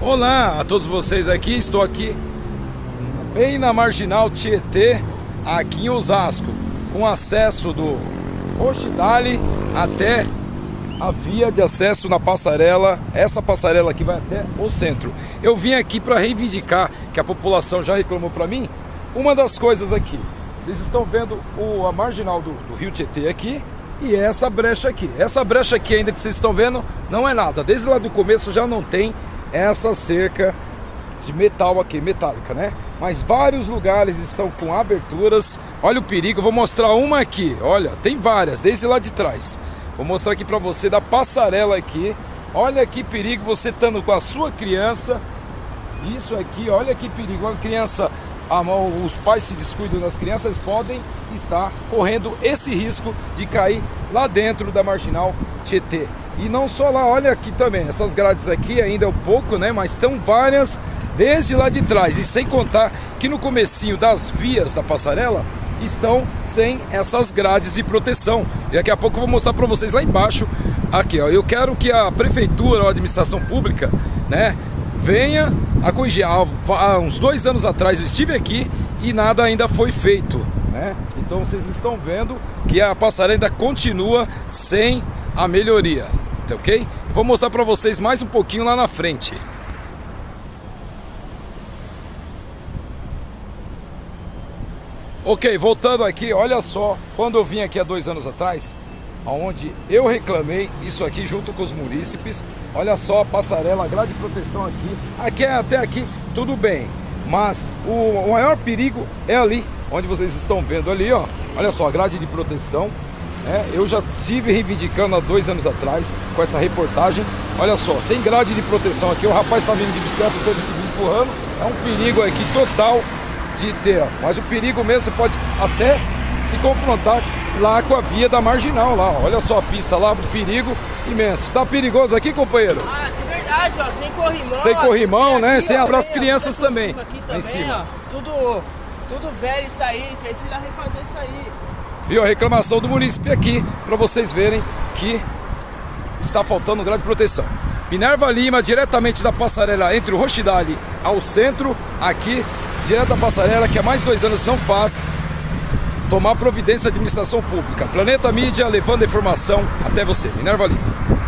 Olá a todos vocês aqui, estou aqui bem na Marginal Tietê, aqui em Osasco, com acesso do Roxidale até a via de acesso na passarela, essa passarela aqui vai até o centro. Eu vim aqui para reivindicar, que a população já reclamou para mim, uma das coisas aqui. Vocês estão vendo a marginal do Rio Tietê aqui e essa brecha aqui. Essa brecha aqui ainda que vocês estão vendo não é nada, desde lá do começo já não tem essa cerca de metal aqui, metálica, né? Mas vários lugares estão com aberturas. Olha o perigo, eu vou mostrar uma aqui. Olha, tem várias, desde lá de trás. Vou mostrar aqui pra você da passarela aqui. Olha que perigo você estando com a sua criança. Isso aqui, olha que perigo. A criança, os pais se descuidam das crianças, podem estar correndo esse risco de cair lá dentro da Marginal Tietê. E não só lá, olha aqui também, essas grades aqui ainda é um pouco, né? Mas estão várias desde lá de trás. E sem contar que no comecinho das vias da passarela estão sem essas grades de proteção. E daqui a pouco eu vou mostrar para vocês lá embaixo. Aqui, ó, eu quero que a prefeitura ou a administração pública, né, venha a corrigir. Há uns 2 anos atrás eu estive aqui e nada ainda foi feito, né? Então vocês estão vendo que a passarela ainda continua sem a melhoria, tá ok? Vou mostrar para vocês mais um pouquinho lá na frente. Ok, voltando aqui, olha só, quando eu vim aqui há 2 anos atrás, onde eu reclamei isso aqui junto com os munícipes, olha só a passarela, a grade de proteção aqui até aqui tudo bem, mas o maior perigo é ali, onde vocês estão vendo ali, ó, olha só a grade de proteção. Eu já estive reivindicando há 2 anos atrás com essa reportagem. Olha só, sem grade de proteção aqui, o rapaz está vindo de bicicleta, todo empurrando. É um perigo aqui total de ter, ó. Mas o perigo mesmo, você pode até se confrontar lá com a via da Marginal lá. Olha só a pista lá, um perigo imenso. Tá perigoso aqui, companheiro? Ah, de verdade, ó, sem corrimão. Sem corrimão, né? Aqui, Sem para as crianças também. Aqui também, em cima. Ó, tudo velho isso aí, precisa refazer isso aí. Viu a reclamação do munícipe aqui, para vocês verem que está faltando grade de proteção. Minerva Lima, diretamente da passarela entre o Roxidale ao centro, aqui, direto da passarela, que há mais de 2 anos não faz, tomar providência da administração pública. Planeta Mídia, levando a informação até você. Minerva Lima.